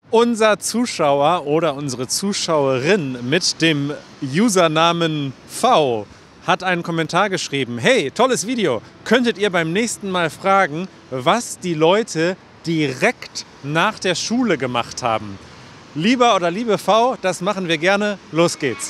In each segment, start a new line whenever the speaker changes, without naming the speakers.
Unser Zuschauer oder unsere Zuschauerin mit dem Usernamen V hat einen Kommentar geschrieben. Hey, tolles Video. Könntet ihr beim nächsten Mal fragen, was die Leute direkt nach der Schule gemacht haben? Lieber oder liebe V, das machen wir gerne. Los geht's.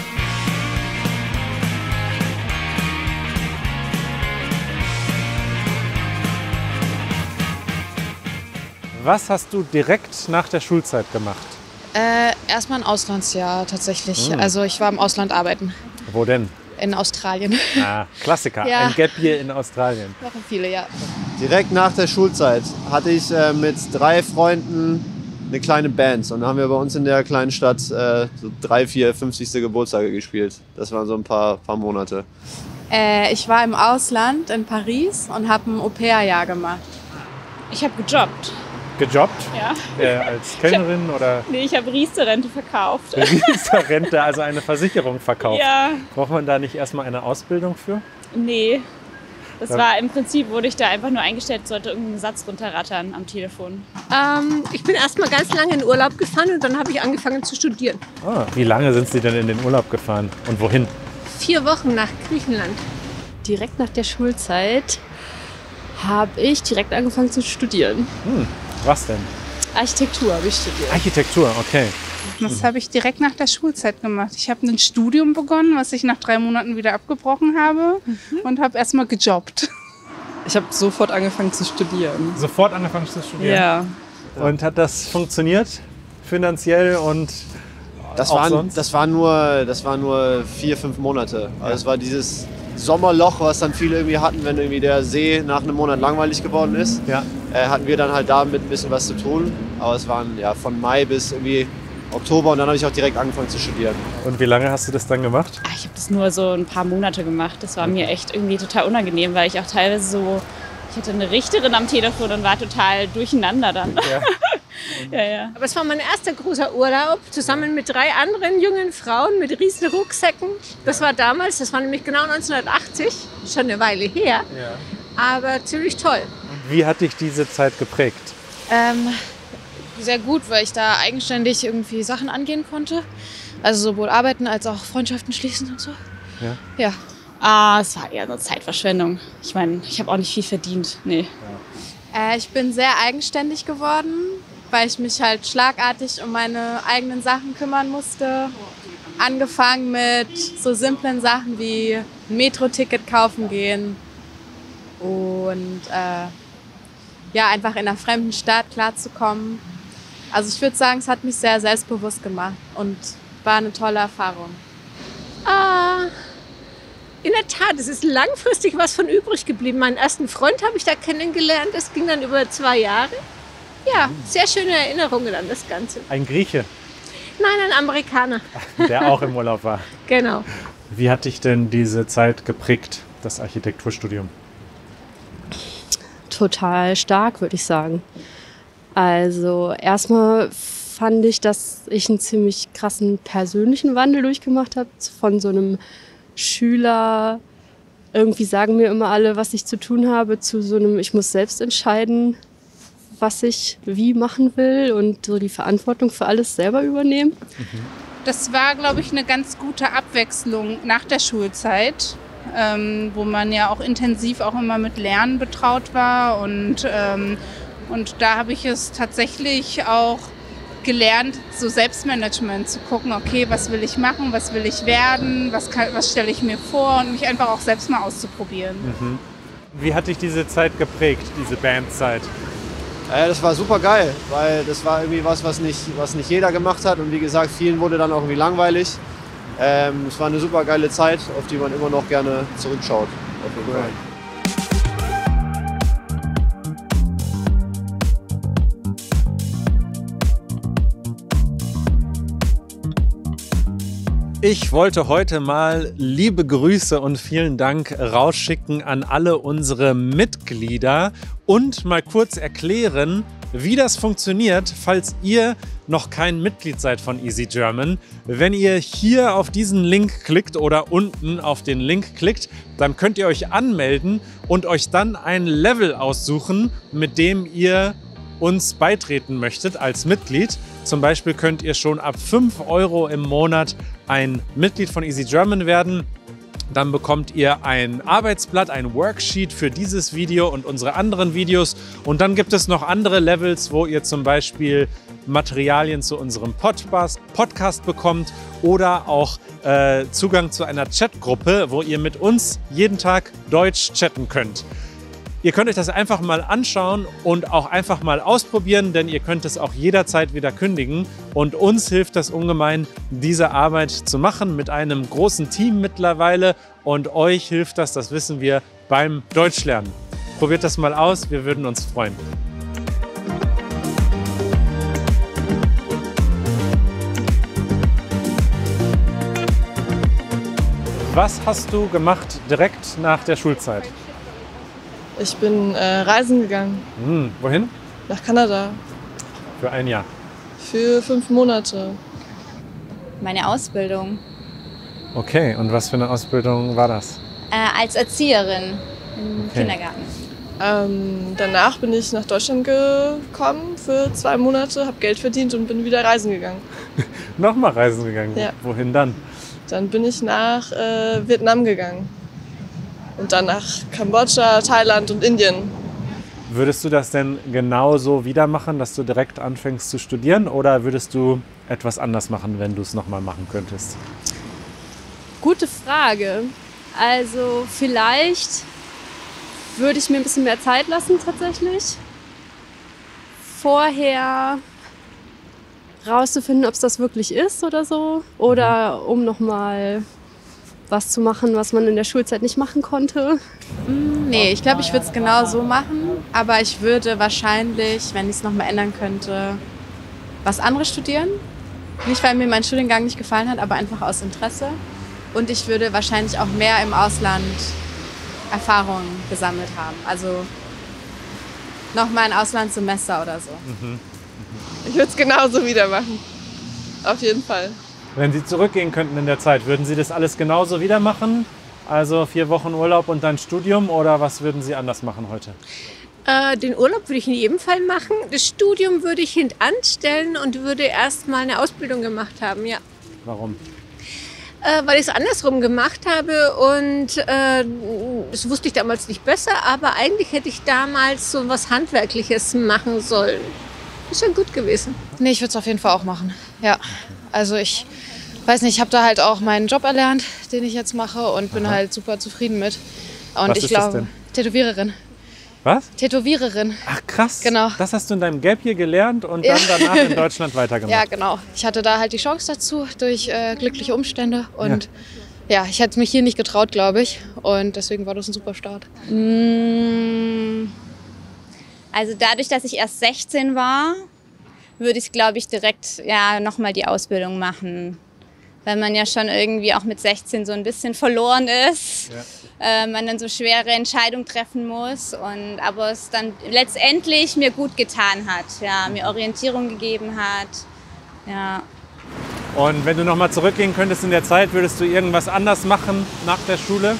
Was hast du direkt nach der Schulzeit gemacht?
Erstmal ein Auslandsjahr tatsächlich. Also ich war im Ausland arbeiten.
Wo denn?
In Australien.
Ah, Klassiker.
Ja.
Ein Gap Year in Australien.
Machen viele, ja.
Direkt nach der Schulzeit hatte ich mit 3 Freunden eine kleine Band. Und dann haben wir bei uns in der kleinen Stadt so 3, 4, 50. Geburtstage gespielt. Das waren so ein paar Monate.
Ich war im Ausland in Paris und habe ein Au-pair-Jahr gemacht.
Ich habe gejobbt.
Gejobbt?
Ja.
Als Kellnerin oder?
Nee, ich habe Riester-Rente verkauft.
Riester-Rente, also eine Versicherung verkauft.
Ja.
Braucht man da nicht erstmal eine Ausbildung für?
Nee. Das war im Prinzip, wurde ich da einfach nur eingestellt, sollte irgendeinen Satz runterrattern am Telefon.
Ich bin erstmal ganz lange in Urlaub gefahren und dann habe ich angefangen zu studieren.
Ah, wie lange sind Sie denn in den Urlaub gefahren und wohin?
4 Wochen nach Griechenland.
Direkt nach der Schulzeit habe ich direkt angefangen zu studieren.
Was denn?
Architektur habe ich studiert.
Architektur, okay.
Das habe ich direkt nach der Schulzeit gemacht. Ich habe ein Studium begonnen, was ich nach 3 Monaten wieder abgebrochen habe und habe erstmal gejobbt.
Ich habe sofort angefangen zu studieren.
Sofort angefangen zu studieren?
Ja.
Und hat das funktioniert? Finanziell und
Das
auch
waren,
sonst?
das war nur 4, 5 Monate. Also es war dieses Sommerloch, was dann viele irgendwie hatten, wenn irgendwie der See nach einem Monat langweilig geworden ist.
Ja.
Hatten wir dann halt damit ein bisschen was zu tun. Aber es waren ja von Mai bis irgendwie Oktober und dann habe ich auch direkt angefangen zu studieren.
Und wie lange hast du das dann gemacht?
Ich habe das nur so ein paar Monate gemacht. Das war mir echt irgendwie total unangenehm, weil ich auch teilweise so, ich hatte eine Richterin am Telefon und war total durcheinander dann.
Ja.
Ja.
Aber es war mein erster großer Urlaub, zusammen mit 3 anderen jungen Frauen mit riesen Rucksäcken. Das war damals, das war nämlich genau 1980, schon eine Weile her, aber ziemlich toll.
Wie hat dich diese Zeit geprägt?
Sehr gut, weil ich da eigenständig irgendwie Sachen angehen konnte. Also sowohl arbeiten als auch Freundschaften schließen und so. Ja.
Es war eher eine Zeitverschwendung. Ich meine, ich habe auch nicht viel verdient. Nee.
Ich bin sehr eigenständig geworden, weil ich mich halt schlagartig um meine eigenen Sachen kümmern musste. Angefangen mit so simplen Sachen wie ein Metro-Ticket kaufen gehen und einfach in einer fremden Stadt klarzukommen. Also ich würde sagen, es hat mich sehr selbstbewusst gemacht und war eine tolle Erfahrung.
In der Tat, es ist langfristig was von übrig geblieben. Meinen ersten Freund habe ich da kennengelernt, das ging dann über 2 Jahre. Ja, sehr schöne Erinnerungen an das Ganze.
Ein Grieche,
Nein, ein Amerikaner.
der auch im Urlaub war.
Genau.
Wie hat dich denn diese Zeit geprägt, das Architekturstudium?
Total stark, würde ich sagen. Also erstmal fand ich, dass ich einen ziemlich krassen persönlichen Wandel durchgemacht habe. Von so einem Schüler, irgendwie sagen mir immer alle, was ich zu tun habe, zu so einem, ich muss selbst entscheiden, was ich wie machen will und so die Verantwortung für alles selber übernehmen.
Das war, glaube ich, eine ganz gute Abwechslung nach der Schulzeit, wo man ja auch intensiv auch immer mit Lernen betraut war. Und da habe ich es tatsächlich auch gelernt, so Selbstmanagement zu gucken, okay, was will ich machen, was will ich werden, was stelle ich mir vor und mich einfach auch selbst mal auszuprobieren.
Wie hat dich diese Zeit geprägt, diese Bandzeit?
Das war super geil, weil das war irgendwie was nicht jeder gemacht hat. Und wie gesagt, vielen wurde dann auch irgendwie langweilig. Es war eine super geile Zeit, auf die man immer noch gerne zurückschaut. Auf jeden Fall.
Ich wollte heute mal liebe Grüße und vielen Dank rausschicken an alle unsere Mitglieder und mal kurz erklären, wie das funktioniert, falls ihr noch kein Mitglied seid von Easy German. Wenn ihr hier auf diesen Link klickt oder unten auf den Link klickt, dann könnt ihr euch anmelden und euch dann ein Level aussuchen, mit dem ihr uns beitreten möchtet als Mitglied. Zum Beispiel könnt ihr schon ab 5 € im Monat ein Mitglied von Easy German werden. Dann bekommt ihr ein Arbeitsblatt, ein Worksheet für dieses Video und unsere anderen Videos. Und dann gibt es noch andere Levels, wo ihr zum Beispiel Materialien zu unserem Podcast bekommt oder auch Zugang zu einer Chatgruppe, wo ihr mit uns jeden Tag Deutsch chatten könnt. Ihr könnt euch das einfach mal anschauen und auch einfach mal ausprobieren, denn ihr könnt es auch jederzeit wieder kündigen. Und uns hilft das ungemein, diese Arbeit zu machen mit einem großen Team mittlerweile. Und euch hilft das, das wissen wir, beim Deutschlernen. Probiert das mal aus, wir würden uns freuen. Was hast du gemacht direkt nach der Schulzeit?
Ich bin reisen gegangen.
Wohin?
Nach Kanada.
Für ein Jahr.
Für 5 Monate.
Meine Ausbildung.
Okay, und was für eine Ausbildung war das?
Als Erzieherin im Kindergarten.
Danach bin ich nach Deutschland gekommen für 2 Monate, habe Geld verdient und bin wieder reisen gegangen.
Nochmal reisen gegangen?
Ja.
Wohin dann?
Dann bin ich nach Vietnam gegangen. Und dann nach Kambodscha, Thailand und Indien.
Würdest du das denn genauso wieder machen, dass du direkt anfängst zu studieren? Oder würdest du etwas anders machen, wenn du es nochmal machen könntest?
Gute Frage. Also vielleicht würde ich mir ein bisschen mehr Zeit lassen tatsächlich. Vorher rauszufinden, ob es das wirklich ist oder so. Oder um nochmal was zu machen, was man in der Schulzeit nicht machen konnte.
Nee, ich glaube, ich würde es genau so machen. Aber ich würde wahrscheinlich, wenn ich es nochmal ändern könnte, was anderes studieren. Nicht, weil mir mein Studiengang nicht gefallen hat, aber einfach aus Interesse. Und ich würde wahrscheinlich auch mehr im Ausland Erfahrungen gesammelt haben. Also nochmal ein Auslandssemester oder so.
Ich würde es genauso wieder machen. Auf jeden Fall.
Wenn Sie zurückgehen könnten in der Zeit, würden Sie das alles genauso wieder machen? Also 4 Wochen Urlaub und dann Studium, oder was würden Sie anders machen heute?
Den Urlaub würde ich in jedem Fall machen. Das Studium würde ich hintanstellen und würde erst mal eine Ausbildung gemacht haben, ja.
Warum?
Weil ich es andersrum gemacht habe und das wusste ich damals nicht besser, aber eigentlich hätte ich damals so was Handwerkliches machen sollen. Ist schon gut gewesen.
Nee, ich würde es auf jeden Fall auch machen. Ja, also ich weiß nicht, ich habe da halt auch meinen Job erlernt, den ich jetzt mache und bin halt super zufrieden mit. Und
Was
ich
ist das
glaube,
denn?
Tätowiererin.
Was?
Tätowiererin.
Ach krass,
Genau.
Das hast du in deinem Gap hier gelernt und dann danach in Deutschland weitergemacht.
Ja, genau. Ich hatte da halt die Chance dazu durch glückliche Umstände und ja, ich hätte mich hier nicht getraut, glaube ich. Und deswegen war das ein super Start.
Also dadurch, dass ich erst 16 war, würde ich, glaube ich, direkt nochmal die Ausbildung machen. Weil man ja schon irgendwie auch mit 16 so ein bisschen verloren ist. Ja. Man dann so schwere Entscheidungen treffen muss. Aber es dann letztendlich mir gut getan hat. Ja, mir Orientierung gegeben hat. Ja.
Und wenn du nochmal zurückgehen könntest in der Zeit, würdest du irgendwas anders machen nach der Schule?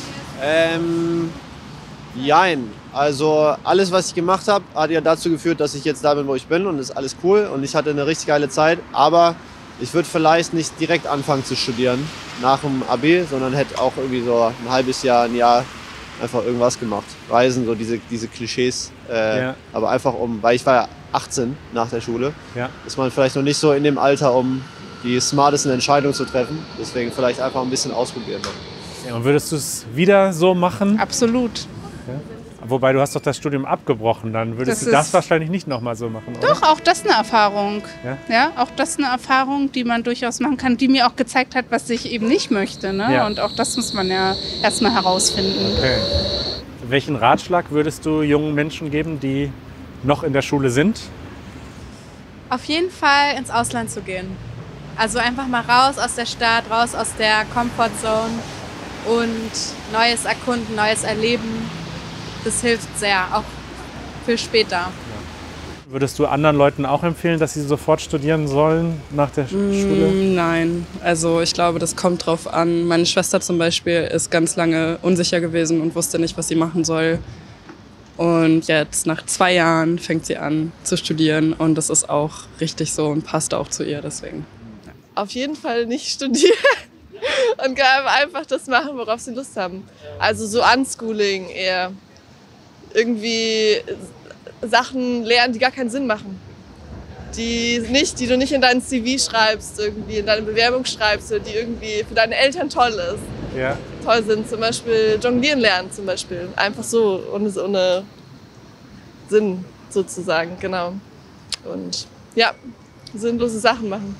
Jein. Also alles, was ich gemacht habe, hat ja dazu geführt, dass ich jetzt da bin, wo ich bin, und das ist alles cool und ich hatte eine richtig geile Zeit. Aber ich würde vielleicht nicht direkt anfangen zu studieren nach dem AB, sondern hätte auch irgendwie so ein halbes Jahr, ein Jahr einfach irgendwas gemacht. Reisen, so diese Klischees. Aber einfach weil ich war ja 18 nach der Schule, ist man vielleicht noch nicht so in dem Alter, um die smartesten Entscheidungen zu treffen. Deswegen vielleicht einfach ein bisschen ausprobieren.
Ja, und würdest du es wieder so machen?
Absolut.
Ja. Wobei, du hast doch das Studium abgebrochen, dann würdest du das wahrscheinlich nicht nochmal so machen, oder?
Doch, auch das ist eine Erfahrung.
Ja?
Ja, auch das ist eine Erfahrung, die man durchaus machen kann, die mir auch gezeigt hat, was ich eben nicht möchte. Ne?
Ja.
Und auch das muss man ja erstmal herausfinden.
Okay. Welchen Ratschlag würdest du jungen Menschen geben, die noch in der Schule sind?
Auf jeden Fall ins Ausland zu gehen. Also einfach mal raus aus der Stadt, raus aus der Comfortzone und Neues erkunden, Neues erleben. Das hilft sehr, auch für später. Ja.
Würdest du anderen Leuten auch empfehlen, dass sie sofort studieren sollen nach der Schule?
Nein, also ich glaube, das kommt drauf an. Meine Schwester zum Beispiel ist ganz lange unsicher gewesen und wusste nicht, was sie machen soll.
Und jetzt nach 2 Jahren fängt sie an zu studieren und das ist auch richtig so und passt auch zu ihr deswegen.
Auf jeden Fall nicht studieren und einfach das machen, worauf sie Lust haben. Also so Unschooling eher. Irgendwie Sachen lernen, die gar keinen Sinn machen. Die du nicht in dein CV schreibst, irgendwie in deine Bewerbung schreibst, die irgendwie für deine Eltern toll ist.
Ja.
Toll sind, zum Beispiel jonglieren lernen zum Beispiel. Einfach so, ohne Sinn sozusagen, genau. Und ja, sinnlose Sachen machen.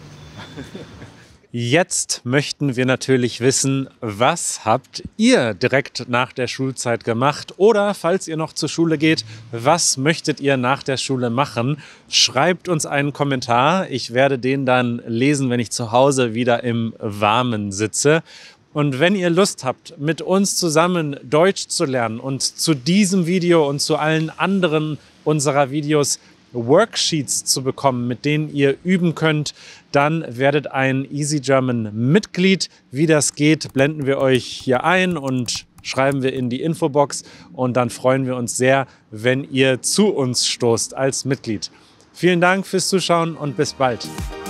Jetzt möchten wir natürlich wissen, was habt ihr direkt nach der Schulzeit gemacht? Oder falls ihr noch zur Schule geht, was möchtet ihr nach der Schule machen? Schreibt uns einen Kommentar. Ich werde den dann lesen, wenn ich zu Hause wieder im Warmen sitze. Und wenn ihr Lust habt, mit uns zusammen Deutsch zu lernen und zu diesem Video und zu allen anderen unserer Videos Worksheets zu bekommen, mit denen ihr üben könnt, dann werdet ein Easy German Mitglied. Wie das geht, blenden wir euch hier ein und schreiben wir in die Infobox. Und dann freuen wir uns sehr, wenn ihr zu uns stoßt als Mitglied. Vielen Dank fürs Zuschauen und bis bald.